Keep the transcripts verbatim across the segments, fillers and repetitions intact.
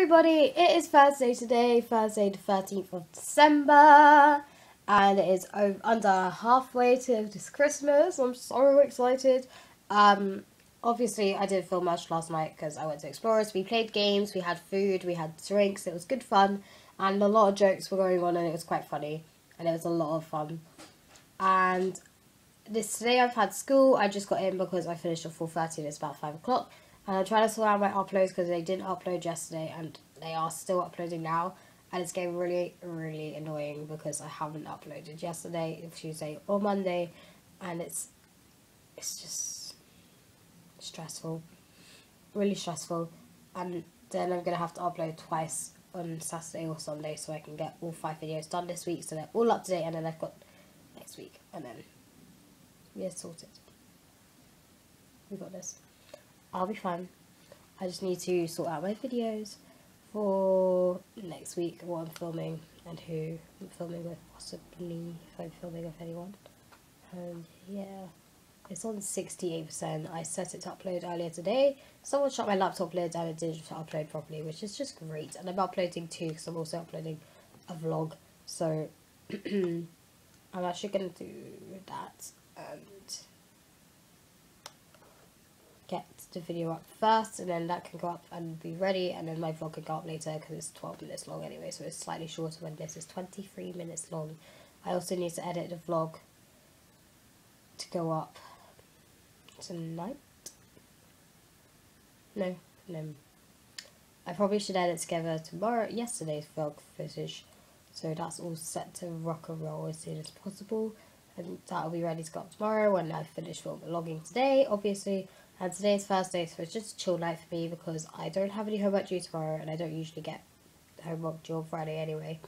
everybody, it is Thursday today, Thursday the thirteenth of December, and it is over, under halfway to this Christmas. I'm so excited. Um, obviously I didn't film much last night because I went to Explorers. We played games, we had food, we had drinks, it was good fun, and a lot of jokes were going on, and it was quite funny, and it was a lot of fun. And this today I've had school. I just got in because I finished at four thirty and it's about five o'clock. And I'm trying to sort out my uploads because they didn't upload yesterday and they are still uploading now. And it's getting really, really annoying because I haven't uploaded yesterday, Tuesday or Monday. And it's, it's just stressful. Really stressful. And then I'm going to have to upload twice on Saturday or Sunday so I can get all five videos done this week. So they're all up to date, and then I've got next week. And then we're sorted. We got this. I'll be fine. I just need to sort out my videos for next week, what I'm filming and who I'm filming with, possibly if I'm filming with anyone. And yeah, it's on sixty-eight percent. I set it to upload earlier today. Someone shut my laptop lid and it didn't upload properly, which is just great. And I'm uploading too because I'm also uploading a vlog. So I'm actually going to do that and get the video up first, and then that can go up and be ready, and then my vlog can go up later because it's twelve minutes long anyway, so it's slightly shorter when this is twenty-three minutes long. I also need to edit the vlog to go up tonight. No, no. I probably should edit together tomorrow, yesterday's vlog footage, so that's all set to rock and roll as soon as possible, and that'll be ready to go up tomorrow when I finish vlogging today, obviously. And today's Thursday, so it's just a chill night for me because I don't have any homework due tomorrow, and I don't usually get homework due on Friday anyway.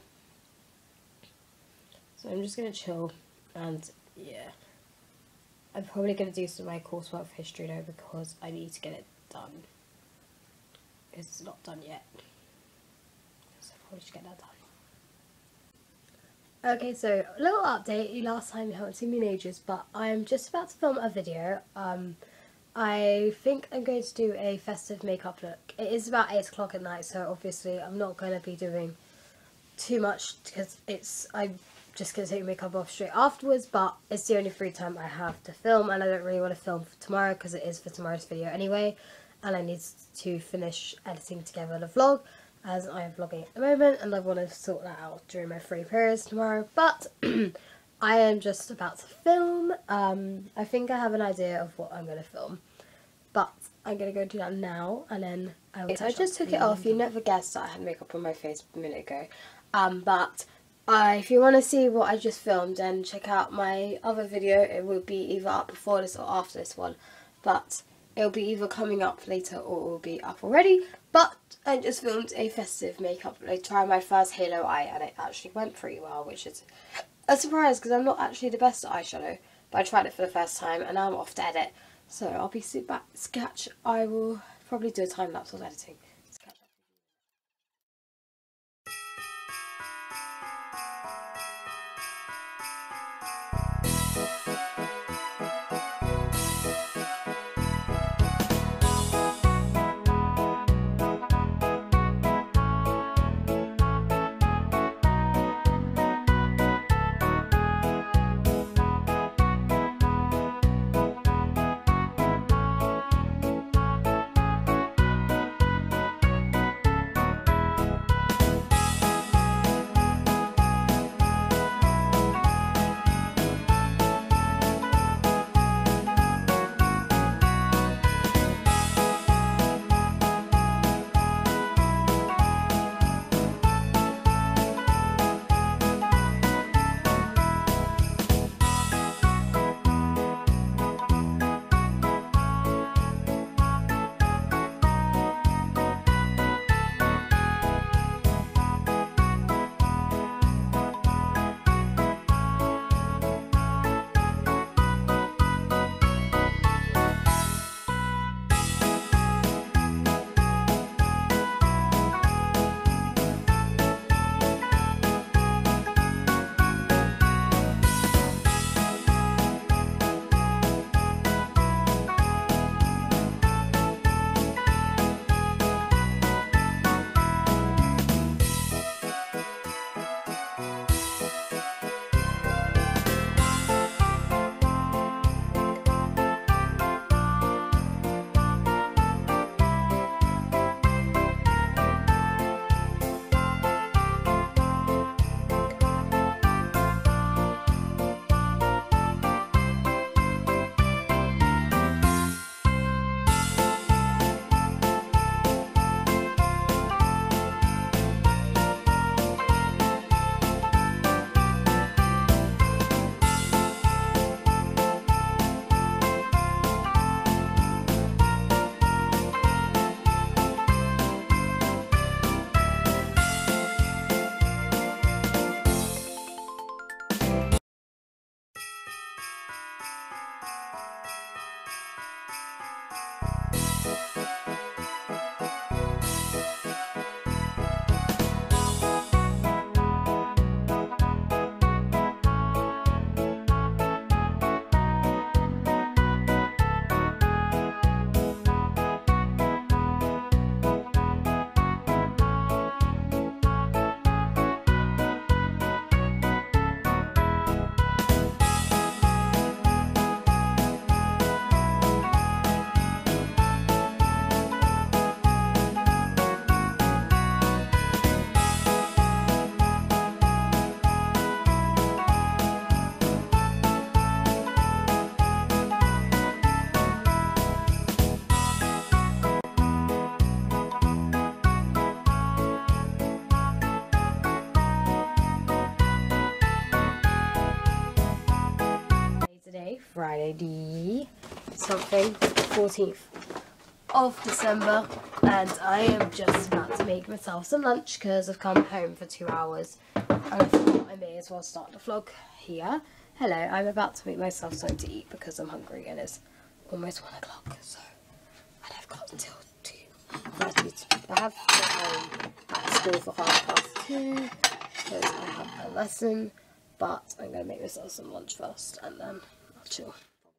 So I'm just going to chill, and yeah. I'm probably going to do some of my coursework for history now because I need to get it done. It's not done yet. So I probably should get that done. Okay, so a little update. Last time you haven't seen me in ages, but I'm just about to film a video. Um... I think I'm going to do a festive makeup look. It is about eight o'clock at night, so obviously I'm not going to be doing too much because it's I'm just going to take makeup off straight afterwards, but it's the only free time I have to film, and I don't really want to film for tomorrow because it is for tomorrow's video anyway, and I need to finish editing together the vlog as I am vlogging at the moment, and I want to sort that out during my free periods tomorrow. But I am just about to film. Um, I think I have an idea of what I'm going to film, but I'm going to go do that now, and then I will. So I just took it off. You never guessed that I had makeup on my face a minute ago. Um, but uh, if you want to see what I just filmed, then check out my other video. It will be either up before this or after this one, but it'll be either coming up later or it will be up already. But I just filmed a festive makeup. I tried my first Halo eye, and it actually went pretty well, which is a surprise because I'm not actually the best at eyeshadow, but I tried it for the first time and now I'm off to edit. So I'll be sit back, sketch. I will probably do a time lapse of editing. Sketch. Friday the something, fourteenth of December, and I am just about to make myself some lunch because I've come home for two hours and I thought I may as well start the vlog here. Hello, I'm about to make myself something to eat because I'm hungry and it's almost one o'clock, so and I've got until two thirty. I have to go home at school for half past two because I have a lesson, but I'm going to make myself some lunch first and then I'll chill.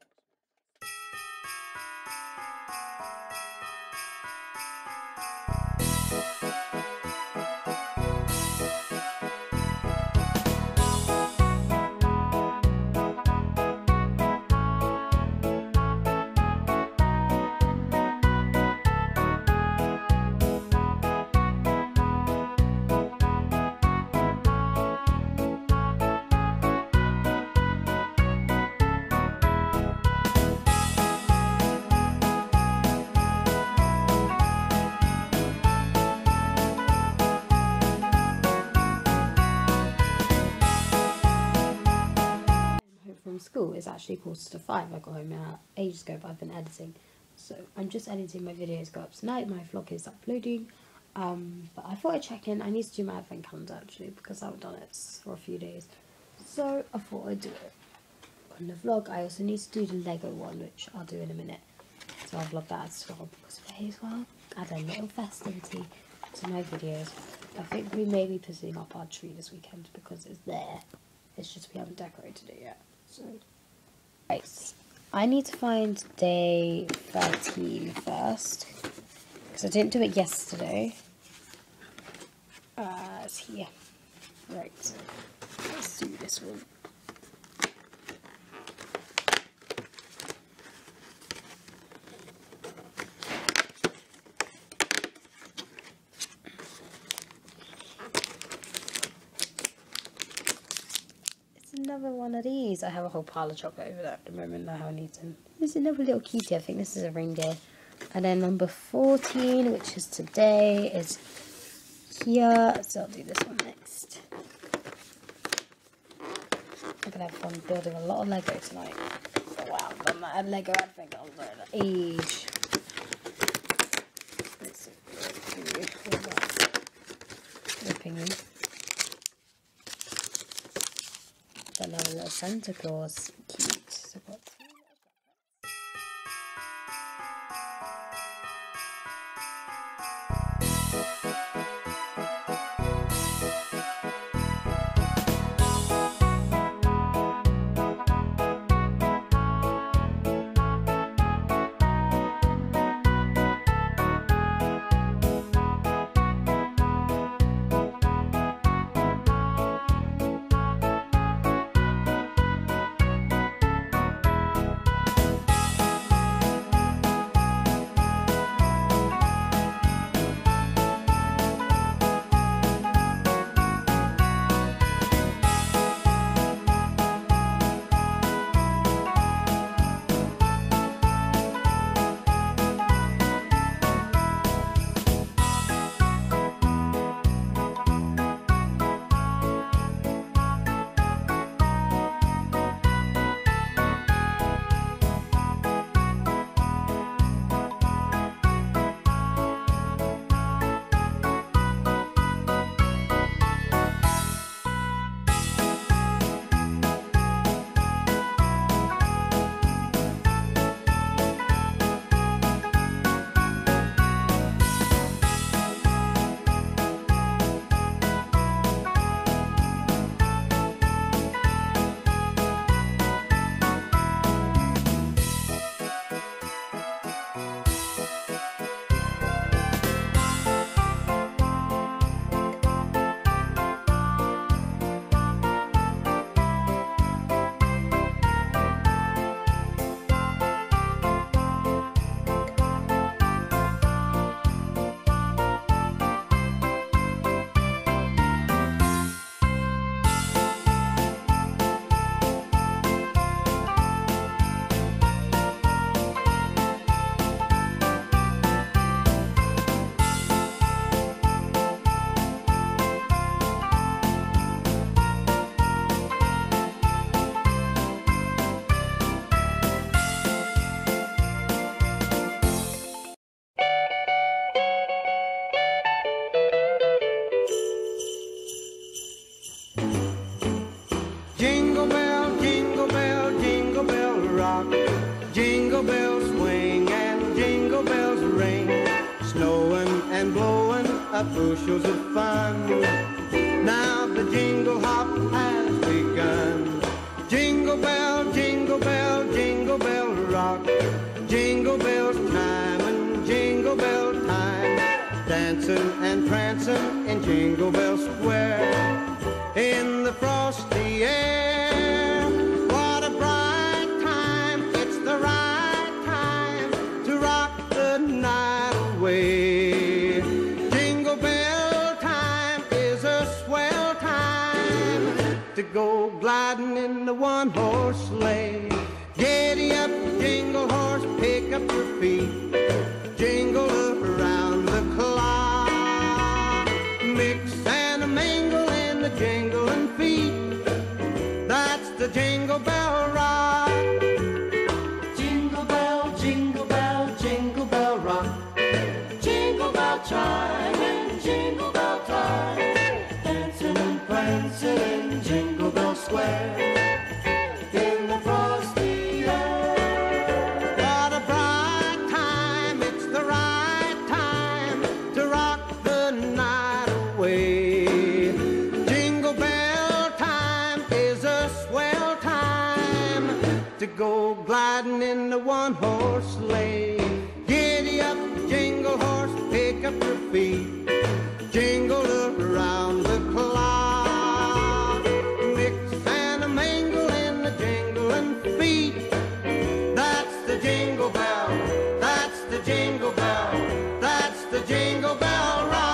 From school is actually quarter to five. I got home uh, ages ago, but I've been editing, so I'm just editing my videos go up tonight. My vlog is uploading, um, but I thought I'd check in. I need to do my advent calendar actually because I haven't done it for a few days, so I thought I'd do it on the vlog. I also need to do the Lego one, which I'll do in a minute, so I'll vlog that as well because I may as well add a little festivity to my videos. I think we may be putting up our tree this weekend because it's there, it's just we haven't decorated it yet. So, right, I need to find day thirteen first, because I didn't do it yesterday. Uh, it's here. Right, let's do this one. Another one of these. I have a whole pile of chocolate over there at the moment that I haven't eaten. There's another little cutie. I think this is a reindeer. And then number fourteen, which is today, is here. So I'll do this one next. I'm gonna have fun building a lot of Lego tonight. Oh wow, I've done that Lego advent calendar in age. Let's see. Another little Santa Claus, cute. So what? a bushels of fun. Now the jingle hop has begun. Jingle bell, jingle bell, jingle bell rock. Jingle bells time and jingle bell time. Dancing and prancing in Jingle Bell Square. In the frosty air, what a bright time. It's the right time to rock the night away. Jingle bell time is a swell time to go gliding in the one-horse sleigh. Giddy up, jingle horse, pick up your feet. Jingle around the clock. Mix and a mingle in the jingling feet. That's the Jingle Bell Rock. Jingle bell, jingle bell, jingle bell rock. Jingle bell chime and jingle bell time. Dancing and prancing in Jingle Bell Square. In the frosty air. What a bright time, it's the right time to rock the night away. Jingle bell time is a swell time to go gliding in the one-horse sleigh. Giddy up, jingle horse, pick up your feet. Jingle around the clock. Mix and a mingle in the jingling feet. That's the jingle bell, that's the jingle bell, that's the Jingle Bell Rock.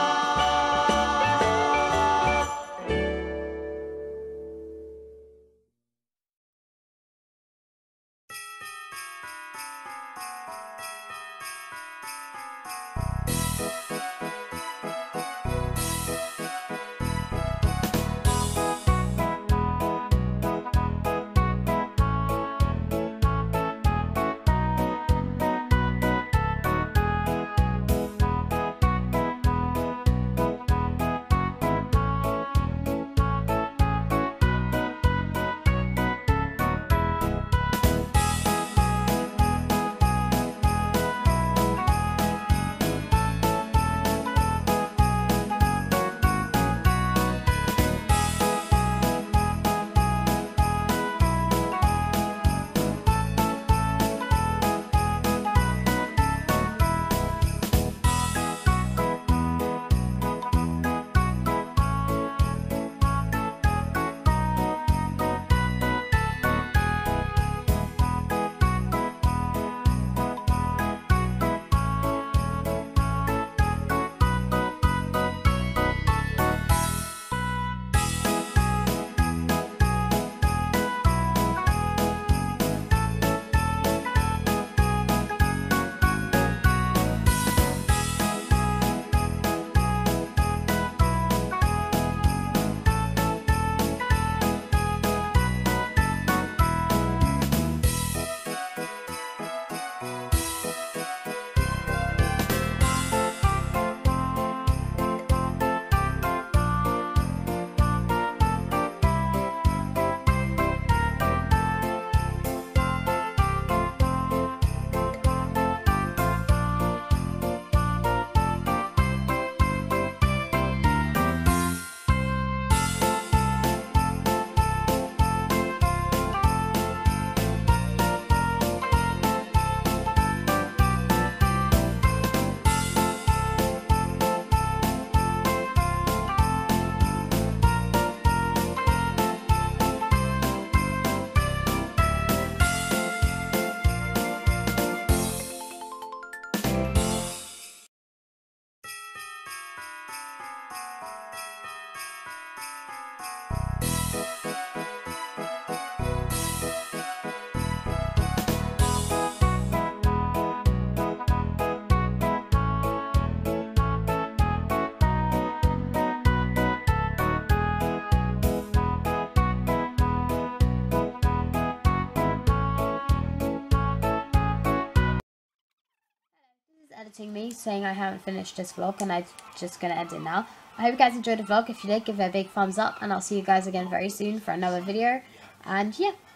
Editing me saying I haven't finished this vlog and I'm just gonna end it now. I hope you guys enjoyed the vlog. If you did, give it a big thumbs up and I'll see you guys again very soon for another video. And yeah.